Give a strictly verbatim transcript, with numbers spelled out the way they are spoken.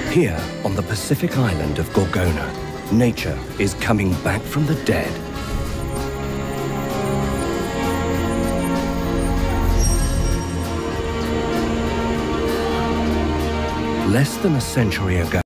Here, on the Pacific island of Gorgona, nature is coming back from the dead. Less than a century ago,